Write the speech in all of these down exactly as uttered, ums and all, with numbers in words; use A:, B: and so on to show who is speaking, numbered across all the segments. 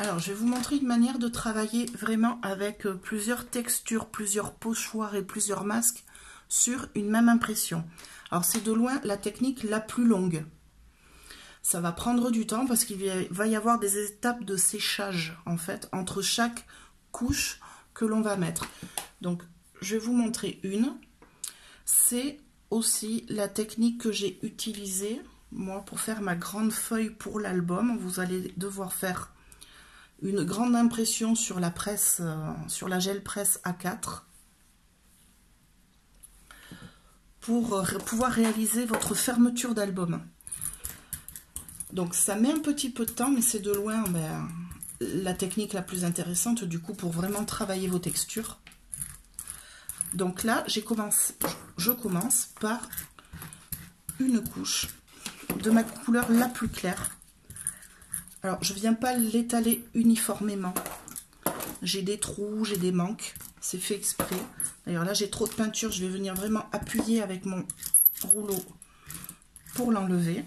A: Alors, je vais vous montrer une manière de travailler vraiment avec plusieurs textures, plusieurs pochoirs et plusieurs masques sur une même impression. Alors, c'est de loin la technique la plus longue. Ça va prendre du temps parce qu'il va y avoir des étapes de séchage, en fait, entre chaque couche que l'on va mettre. Donc, je vais vous montrer une. C'est aussi la technique que j'ai utilisée, moi, pour faire ma grande feuille pour l'album. Vous allez devoir faire une grande impression sur la presse, euh, sur la gel presse A quatre pour euh, pouvoir réaliser votre fermeture d'album. Donc ça met un petit peu de temps, mais c'est de loin ben, la technique la plus intéressante du coup pour vraiment travailler vos textures. Donc là, j'ai commencé, je commence par une couche de ma couleur la plus claire. Alors, je ne viens pas l'étaler uniformément. J'ai des trous, j'ai des manques. C'est fait exprès. D'ailleurs, là, j'ai trop de peinture. Je vais venir vraiment appuyer avec mon rouleau pour l'enlever.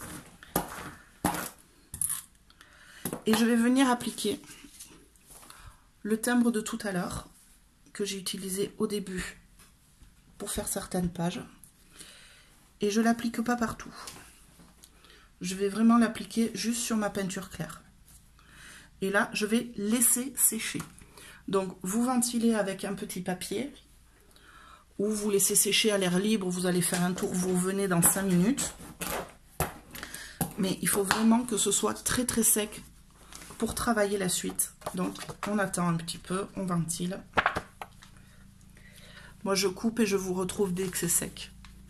A: Et je vais venir appliquer le timbre de tout à l'heure que j'ai utilisé au début pour faire certaines pages. Et je ne l'applique pas partout. Je vais vraiment l'appliquer juste sur ma peinture claire. Et là, je vais laisser sécher. Donc, vous ventilez avec un petit papier ou vous laissez sécher à l'air libre. Vous allez faire un tour, vous revenez dans cinq minutes. Mais il faut vraiment que ce soit très très sec pour travailler la suite. Donc, on attend un petit peu, on ventile. Moi, je coupe et je vous retrouve dès que c'est sec.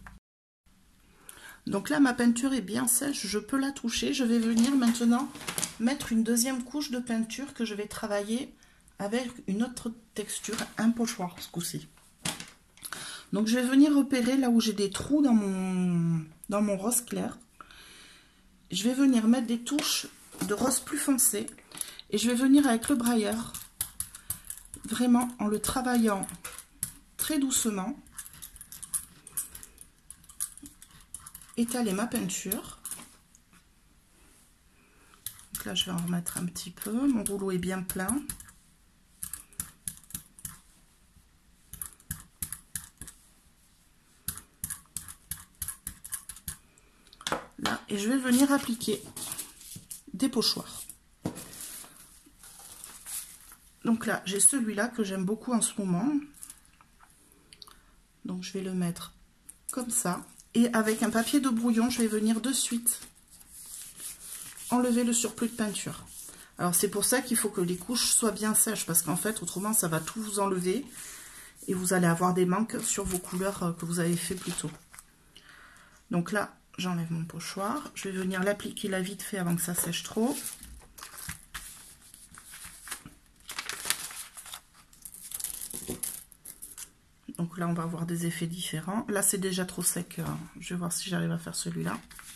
A: Donc là, ma peinture est bien sèche, je peux la toucher. Je vais venir maintenant mettre une deuxième couche de peinture que je vais travailler avec une autre texture, un pochoir ce coup-ci. Donc je vais venir repérer là où j'ai des trous dans mon, dans mon rose clair. Je vais venir mettre des touches de rose plus foncé et je vais venir avec le brailleur, vraiment en le travaillant très doucement, étaler ma peinture. Donc là, je vais en remettre un petit peu. Mon rouleau est bien plein. Là, et je vais venir appliquer des pochoirs. Donc là, j'ai celui-là que j'aime beaucoup en ce moment. Donc je vais le mettre comme ça. Et avec un papier de brouillon, je vais venir de suite enlever le surplus de peinture. Alors c'est pour ça qu'il faut que les couches soient bien sèches, parce qu'en fait, autrement, ça va tout vous enlever et vous allez avoir des manques sur vos couleurs que vous avez fait plus tôt. Donc là, j'enlève mon pochoir. Je vais venir l'appliquer là vite fait avant que ça sèche trop. Donc là, on va avoir des effets différents. Là, c'est déjà trop sec. Je vais voir si j'arrive à faire celui-là.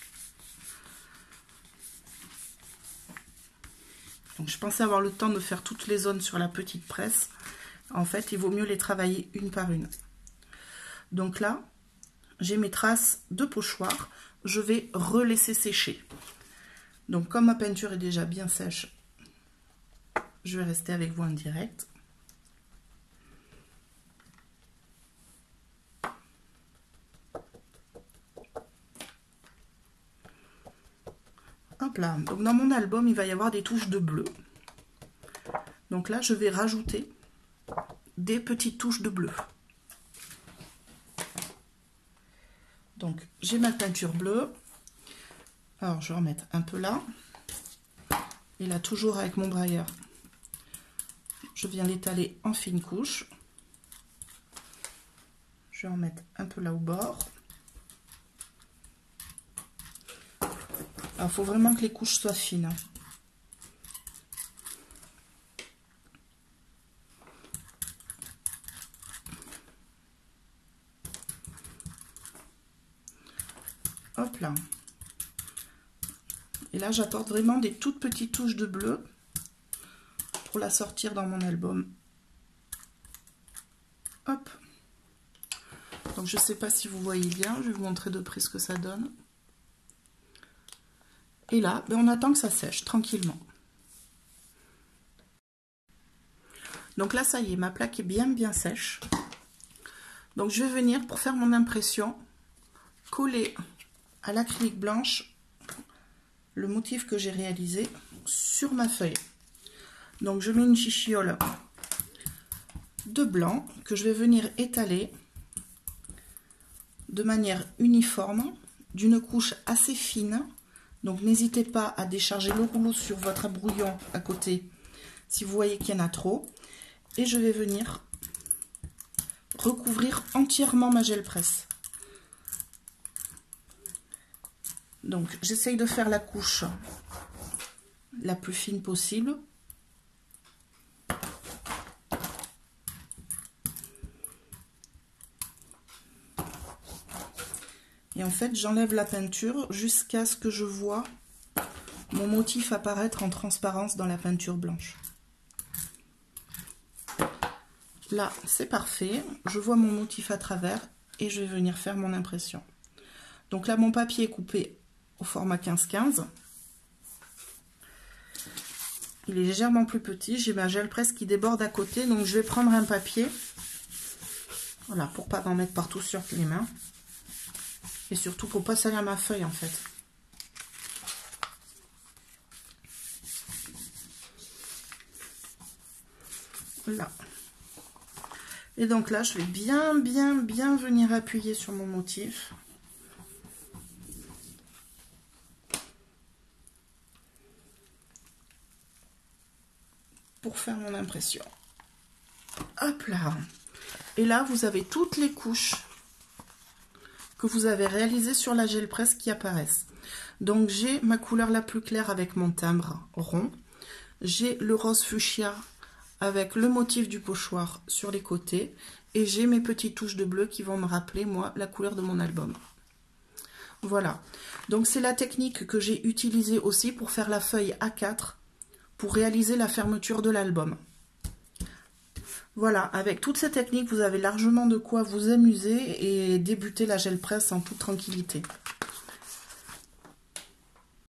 A: Donc, je pensais avoir le temps de faire toutes les zones sur la petite presse. En fait, il vaut mieux les travailler une par une. Donc là, j'ai mes traces de pochoir. Je vais relaisser sécher. Donc, comme ma peinture est déjà bien sèche, je vais rester avec vous en direct. Hop là, donc dans mon album, il va y avoir des touches de bleu. Donc là, je vais rajouter des petites touches de bleu. Donc, j'ai ma peinture bleue. Alors, je vais en mettre un peu là. Et là, toujours avec mon brailleur, je viens l'étaler en fine couche. Je vais en mettre un peu là au bord. Alors, il faut vraiment que les couches soient fines. Hop là. Et là, j'apporte vraiment des toutes petites touches de bleu pour la sortir dans mon album. Hop. Donc, je ne sais pas si vous voyez bien. Je vais vous montrer de près ce que ça donne. Et là, ben on attend que ça sèche tranquillement. Donc là, ça y est, ma plaque est bien bien sèche. Donc je vais venir, pour faire mon impression, coller à l'acrylique blanche le motif que j'ai réalisé sur ma feuille. Donc je mets une chichiole de blanc que je vais venir étaler de manière uniforme, d'une couche assez fine. Donc n'hésitez pas à décharger le rouleau sur votre brouillon à côté si vous voyez qu'il y en a trop. Et je vais venir recouvrir entièrement ma gel presse. Donc j'essaye de faire la couche la plus fine possible. Et en fait, j'enlève la peinture jusqu'à ce que je vois mon motif apparaître en transparence dans la peinture blanche. Là, c'est parfait. Je vois mon motif à travers et je vais venir faire mon impression. Donc là, mon papier est coupé au format quinze quinze. Il est légèrement plus petit. J'ai ma gel presse qui déborde à côté. Donc, je vais prendre un papier. Voilà, pour pas m'en mettre partout sur les mains. Et surtout pour pas salir ma feuille en fait. Là. Et donc là, je vais bien, bien, bien venir appuyer sur mon motif. Pour faire mon impression. Hop là. Et là, vous avez toutes les couches que vous avez réalisé sur la gel presse qui apparaissent. Donc j'ai ma couleur la plus claire avec mon timbre rond, j'ai le rose fuchsia avec le motif du pochoir sur les côtés et j'ai mes petites touches de bleu qui vont me rappeler moi la couleur de mon album. Voilà, donc c'est la technique que j'ai utilisée aussi pour faire la feuille A quatre pour réaliser la fermeture de l'album. Voilà, avec toutes ces techniques, vous avez largement de quoi vous amuser et débuter la gel presse en toute tranquillité.